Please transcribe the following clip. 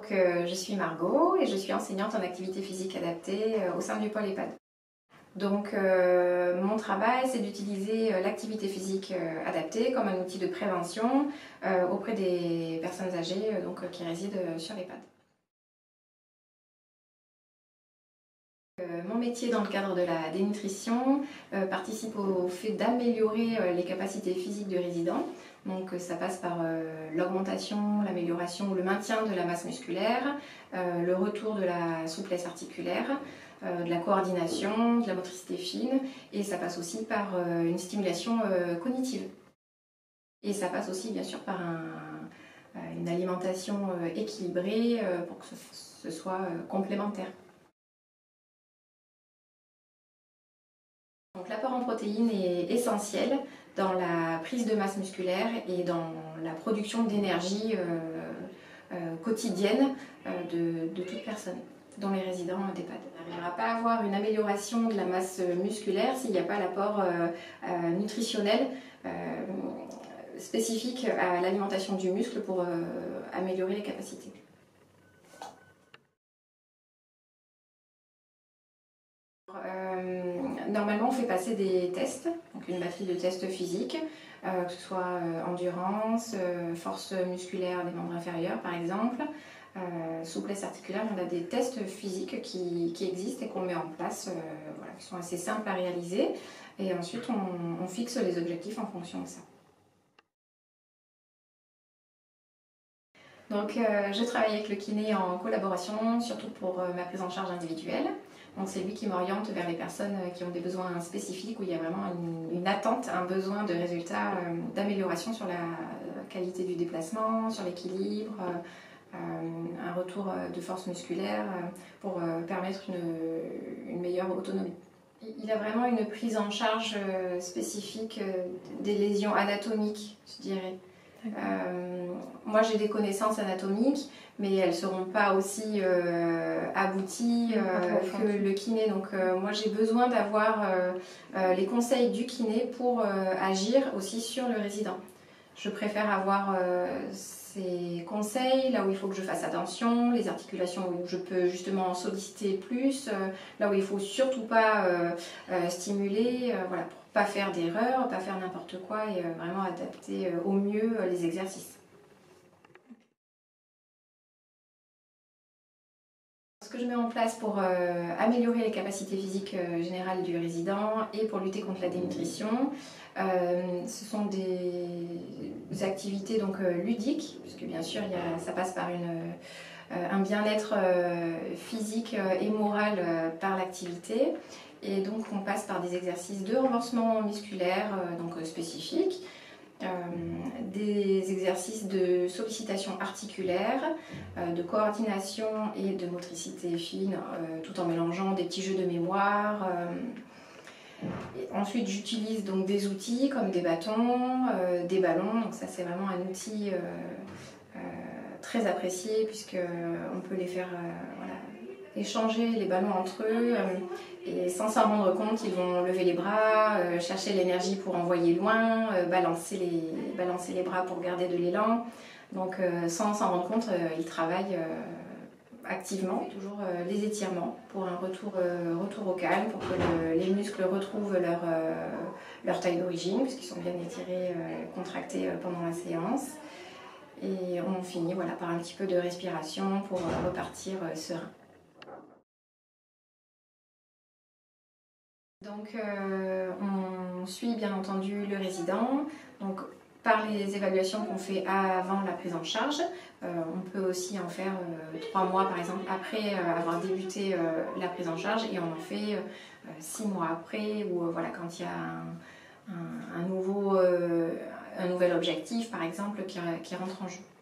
Je suis Margot et je suis enseignante en activité physique adaptée au sein du pôle EHPAD. Mon travail, c'est d'utiliser l'activité physique adaptée comme un outil de prévention auprès des personnes âgées qui résident sur l'EHPAD. Mon métier dans le cadre de la dénutrition participe au fait d'améliorer les capacités physiques du résident. Ça passe par l'augmentation, l'amélioration ou le maintien de la masse musculaire, le retour de la souplesse articulaire, de la coordination, de la motricité fine, et ça passe aussi par une stimulation cognitive. Et ça passe aussi bien sûr par une alimentation équilibrée pour que ce soit complémentaire. L'apport en protéines est essentiel dans la prise de masse musculaire et dans la production d'énergie quotidienne de toute personne, dont les résidents d'EHPAD. On n'arrivera pas à avoir une amélioration de la masse musculaire s'il n'y a pas l'apport nutritionnel spécifique à l'alimentation du muscle pour améliorer les capacités. Normalement, on fait passer des tests, donc une batterie de tests physiques, que ce soit endurance, force musculaire des membres inférieurs par exemple, souplesse articulaire. On a des tests physiques qui existent et qu'on met en place, qui sont assez simples à réaliser. Et ensuite, on fixe les objectifs en fonction de ça. Je travaille avec le kiné en collaboration, surtout pour ma prise en charge individuelle. C'est lui qui m'oriente vers les personnes qui ont des besoins spécifiques, où il y a vraiment une attente, un besoin de résultats, d'amélioration sur la qualité du déplacement, sur l'équilibre, un retour de force musculaire pour permettre une meilleure autonomie. Il a vraiment une prise en charge spécifique des lésions anatomiques, je dirais. Moi j'ai des connaissances anatomiques, mais elles ne seront pas aussi abouties que le kiné. Moi j'ai besoin d'avoir les conseils du kiné pour agir aussi sur le résident. Je préfère avoir ces conseils là où il faut que je fasse attention, les articulations où je peux justement solliciter plus, là où il ne faut surtout pas stimuler, pour pas faire d'erreurs, pas faire n'importe quoi et vraiment adapter au mieux les exercices. Ce que je mets en place pour améliorer les capacités physiques générales du résident et pour lutter contre la dénutrition, ce sont des activités ludiques, puisque bien sûr ça passe par un bien-être physique et moral par l'activité. Et donc on passe par des exercices de renforcement musculaire spécifiques, des exercices de sollicitation articulaire, de coordination et de motricité fine, tout en mélangeant des petits jeux de mémoire. Ensuite j'utilise des outils comme des bâtons, des ballons, donc ça c'est vraiment un outil très apprécié puisqu'on peut les faire échanger les ballons entre eux et sans s'en rendre compte, ils vont lever les bras, chercher l'énergie pour envoyer loin, balancer les bras pour garder de l'élan. Sans s'en rendre compte, ils travaillent activement. Toujours les étirements pour un retour au calme, pour que les muscles retrouvent leur taille d'origine, puisqu'ils sont bien étirés, contractés pendant la séance. Et on finit par un petit peu de respiration pour repartir serein. On suit bien entendu le résident. Par les évaluations qu'on fait avant la prise en charge, on peut aussi en faire 3 mois par exemple après avoir débuté la prise en charge, et on en fait 6 mois après, ou quand il y a un nouvel objectif par exemple qui rentre en jeu.